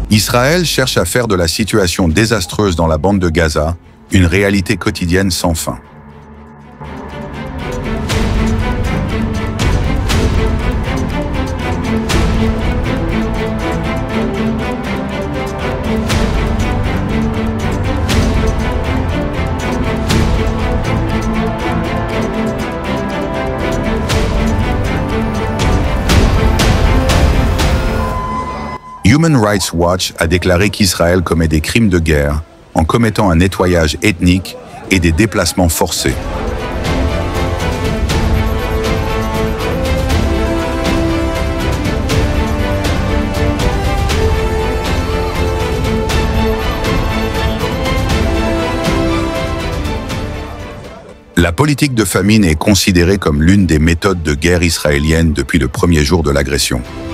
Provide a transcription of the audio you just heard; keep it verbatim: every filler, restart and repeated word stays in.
Israël cherche à faire de la situation désastreuse dans la bande de Gaza une réalité quotidienne sans fin. Human Rights Watch a déclaré qu'Israël commet des crimes de guerre en commettant un nettoyage ethnique et des déplacements forcés. La politique de famine est considérée comme l'une des méthodes de guerre israélienne depuis le premier jour de l'agression.